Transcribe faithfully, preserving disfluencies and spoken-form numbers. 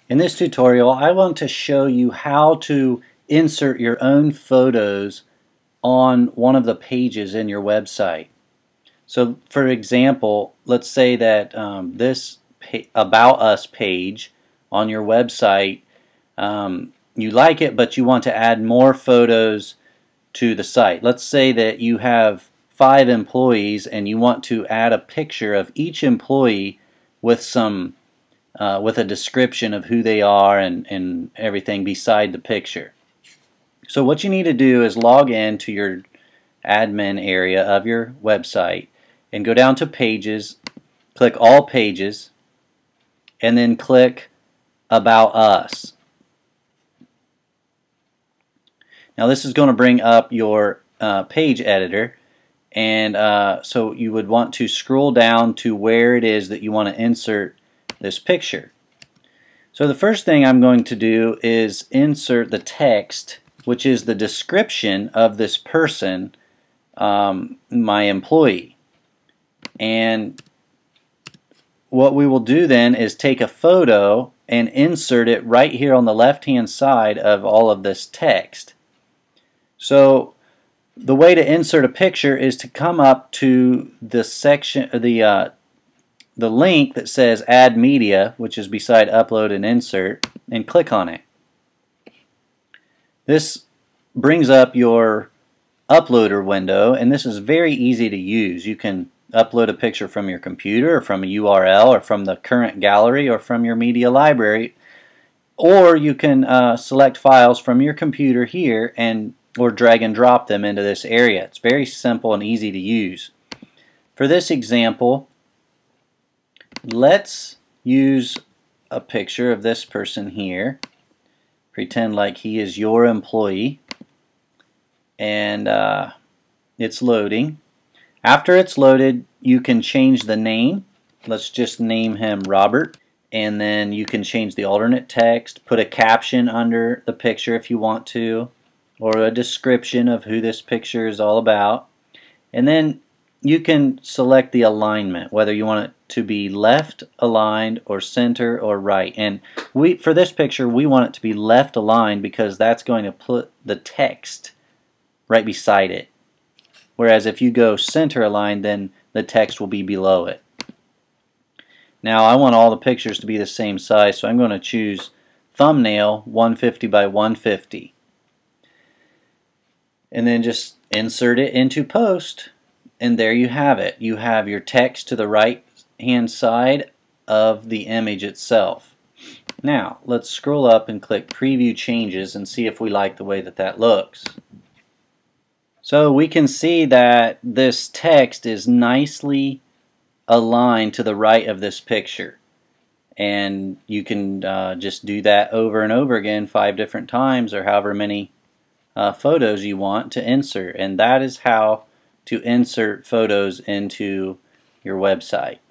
In this tutorial, I want to show you how to insert your own photos on one of the pages in your website. So for example, let's say that um, this About Us page on your website, um, you like it, but you want to add more photos to the site. Let's say that you have five employees and you want to add a picture of each employee with some Uh, with a description of who they are and, and everything beside the picture. So what you need to do is log in to your admin area of your website and go down to Pages, click All Pages, and then click About Us. Now this is going to bring up your uh, page editor, and uh, so you would want to scroll down to where it is that you want to insert this picture. So the first thing I'm going to do is insert the text, which is the description of this person, um, my employee. And what we will do then is take a photo and insert it right here on the left hand side of all of this text. So the way to insert a picture is to come up to the section, the uh, the link that says Add Media, which is beside Upload and Insert, and click on it. This brings up your uploader window, and this is very easy to use. You can upload a picture from your computer or from a U R L or from the current gallery or from your media library, or you can uh, select files from your computer here and or drag and drop them into this area. It's very simple and easy to use. For this example, let's use a picture of this person here. Pretend like he is your employee, and uh, it's loading. After it's loaded, you can change the name. Let's just name him Robert, and then you can change the alternate text, put a caption under the picture if you want to, or a description of who this picture is all about, and then you can select the alignment, whether you want it to be left aligned or center or right. And we, for this picture, we want it to be left aligned because that's going to put the text right beside it. Whereas if you go center aligned, then the text will be below it. Now I want all the pictures to be the same size, so I'm going to choose thumbnail one fifty by one fifty. And then just insert it into post. And there you have it. You have your text to the right hand side of the image itself. Now let's scroll up and click Preview Changes and see if we like the way that that looks. So we can see that this text is nicely aligned to the right of this picture. And you can uh, just do that over and over again five different times, or however many uh, photos you want to insert. And that is how to insert photos into your website.